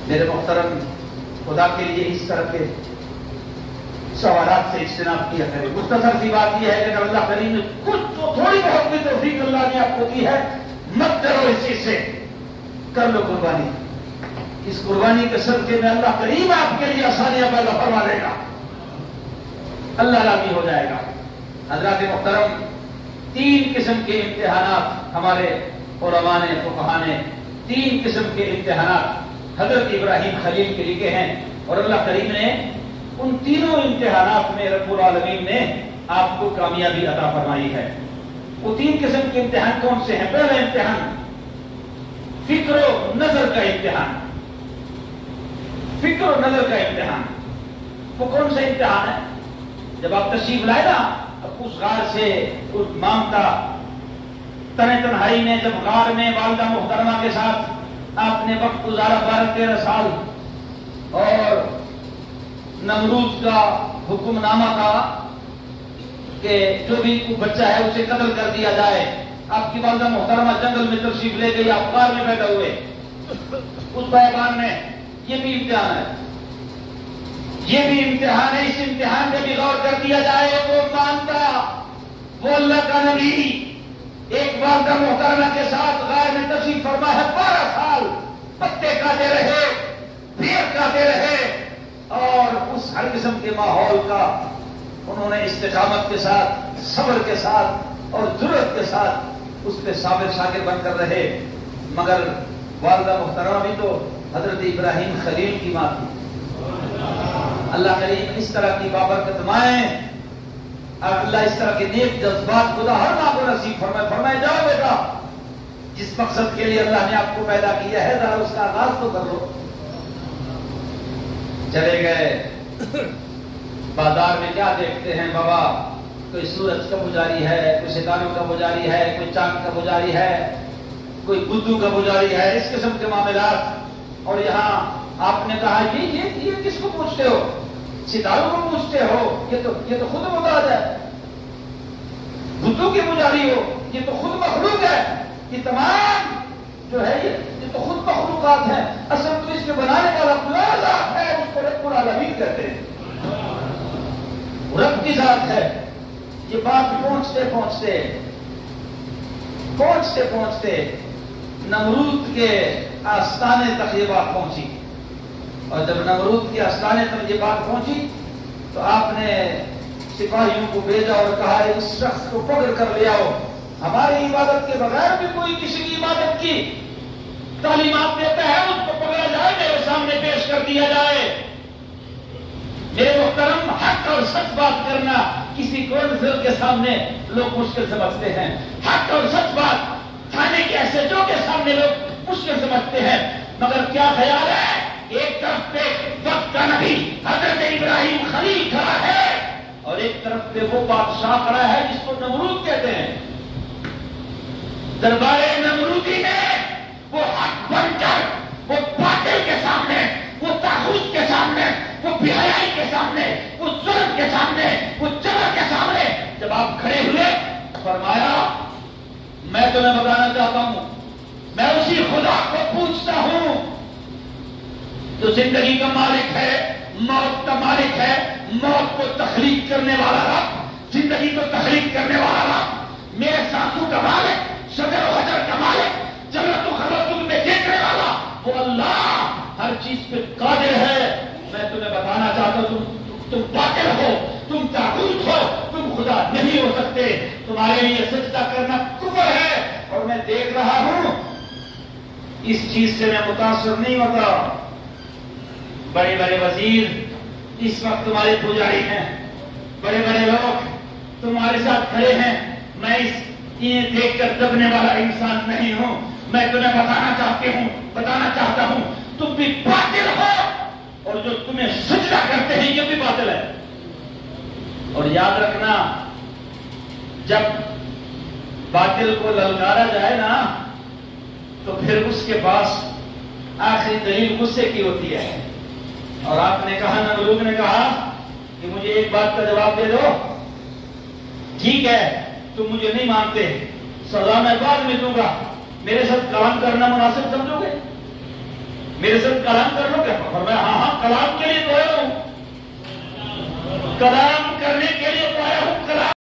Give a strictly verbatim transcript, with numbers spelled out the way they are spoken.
میرے محترم خدا کے لیے اس طرح کے سوالات سے اجتناب کیا کرے. مختصر سی بات یہ ہے کہ اگر اللہ کریم نے کچھ تو تھوڑی بہت بھی توفیق اللہ نے آپ کو دی ہے، مت ڈرو اس چیز سے، کر لو قربانی. اس قربانی کے صدقے میں اللہ کریم آپ کے لیے آسانیاں پیدا فرما دے گا، اللہ راضی ہو جائے گا. حضرات محترم، تین قسم کے امتحانات ہمارے علماء نے فقہاء نے تین قسم کے امتحانات حضرت ابراہیم خلیل کے لکھے ہیں، اور اللہ کریم نے ان تینوں امتحانات میں رب العالمین نے آپ کو کامیابی عطا فرمائی ہے. وہ تین قسم کے امتحان کون سے ہیں؟ پہلا امتحان فکر و نظر کا امتحان. فکر و نظر کا امتحان وہ کون سا امتحان ہے؟ جب آپ تشریف لائے نا اب اس غار سے اس مامتا تنہ تنہائی میں، جب غار میں والدہ محترمہ کے ساتھ آپ نے وقت گزارا بارہ تیرہ سال، اور نمرود کا حکم نامہ تھا کہ جو بھی بچہ ہے اسے قتل کر دیا جائے. آپ کی والدہ محترمہ جنگل میں تشریف لے گئی، آپ غار میں بیٹھے ہوئے اس بیابان میں. یہ بھی امتحان ہے، یہ بھی امتحان ہے. اس امتحان میں بھی غور کر دیا جائے. وہ مانتا وہ اللہ کا نبی ایک والدہ محترمہ کے ساتھ غار میں تشریف فرما ہے، بارہ سال پتے کاٹے رہے، پھر کاٹے رہے، اور اس ہر قسم کے ماحول کا انہوں نے استقامت کے ساتھ، صبر کے ساتھ اور جرأت کے ساتھ اس پہ صابر شاکر بن کر رہے. مگر والدہ محترمہ بھی تو حضرت ابراہیم خلیل کی ماں تھی. اللہ کریم اس طرح کی بابرکت مائیں، اللہ اس طرح کے نیک جذبات خدا ہر ماں کو نصیب فرمائے. فرمائے جاؤ بیٹا، جس مقصد کے لیے اللہ نے آپ کو پیدا کیا ہے ذرا اس کا آغاز تو کر لو. چلے گئے، بازار میں کیا دیکھتے ہیں بابا؟ کوئی سورج کا پجاری ہے، کوئی ستاروں کا پجاری ہے، کوئی چاند کا پجاری ہے، کوئی بدھو کا پجاری ہے، اس قسم کے معاملات. اور یہاں آپ نے کہا یہ یہ یہ کس کو پوچھتے ہو؟ ستاروں کو پوچھتے ہو؟ یہ تو یہ تو خود محتاج ہے. بدھو کے پجاری ہو؟ یہ تو خود مخلوق ہے. یہ تمام جو ہے یہ تو خود مخلوقات ہیں. اصل تو اس کے بنانے والا پورا ذات ہے، اس کو رب العالمین کہتے ہیں، رب کی ذات ہے. یہ بات پہنچتے پہنچتے پہنچتے پہنچتے نمرود کے آستانے تک یہ بات پہنچی. اور جب نمرود کے آستانے تک یہ بات پہنچی تو آپ نے سپاہیوں کو بھیجا اور کہا اس شخص کو پکڑ کر لے آؤ. ہماری عبادت کے بغیر بھی کوئی کسی کی عبادت کی تعلیمات دیتا ہے، اس کو پکڑا جائے، میرے سامنے پیش کر دیا جائے. میرے محترم، حق اور سچ بات کرنا کسی کونسل کے سامنے لوگ مشکل سمجھتے ہیں. حق اور سچ بات تھانے کے ایس ایچ او کے سامنے لوگ مشکل سمجھتے ہیں. مگر کیا خیال ہے، ایک طرف پہ وقت کا نبی حضرت ابراہیم خلیل کھڑا ہے اور ایک طرف پہ وہ بادشاہ کھڑا ہے جس کو نمرود کہتے ہیں. دربار نمرودی میں وہ حق بن کر وہ باطل کے سامنے، وہ طاغوت کے سامنے، وہ بے-حیائی کے سامنے، وہ ظلم کے سامنے، وہ جبر کے سامنے جب آپ کھڑے ہوئے، فرمایا میں تمہیں بتانا چاہتا ہوں، میں اسی خدا کو پوچھتا ہوں جو زندگی کا مالک ہے، موت کا مالک ہے، موت کو تخلیق کرنے والا رب، زندگی کو تخلیق کرنے والا رب، میرے سانسوں کا مالک، شجر و حجر کا مالک، جنت و خلوت میں دیکھنے والا وہ اللہ ہر چیز پہ قادر ہے. میں تمہیں بتانا چاہتا ہوں تم تم باطل ہو، تم طاغوت ہو، تم خدا نہیں ہو سکتے. تمہارے لیے سجدہ کرنا کفر ہے. اور میں دیکھ رہا ہوں اس چیز سے میں متاثر نہیں ہوتا. بڑے بڑے وزیر اس وقت تمہارے پجاری ہیں، بڑے بڑے لوگ تمہارے ساتھ کھڑے ہیں. میں اس انہیں دیکھ کر دبنے والا انسان نہیں ہوں. میں تمہیں بتانا چاہتی ہوں بتانا چاہتا ہوں تم بھی باطل ہو، اور جو تمہیں سجدہ کرتے ہیں یہ بھی باطل ہے. اور یاد رکھنا، جب باطل کو للکارا جائے نا تو پھر اس کے پاس آخری دلیل غصے کی ہوتی ہے. اور آپ نے کہا، نمرود نے کہا کہ مجھے ایک بات کا جواب دے دو. ٹھیک ہے، تم مجھے نہیں مانتے، سزا میں بعد میں دوں گا، میرے ساتھ کام کرنا مناسب سمجھو گے؟ میرے ساتھ کلام کر لو کیا؟ فرمایا ہاں ہاں کلام کے لیے تو آیا ہوں. کلام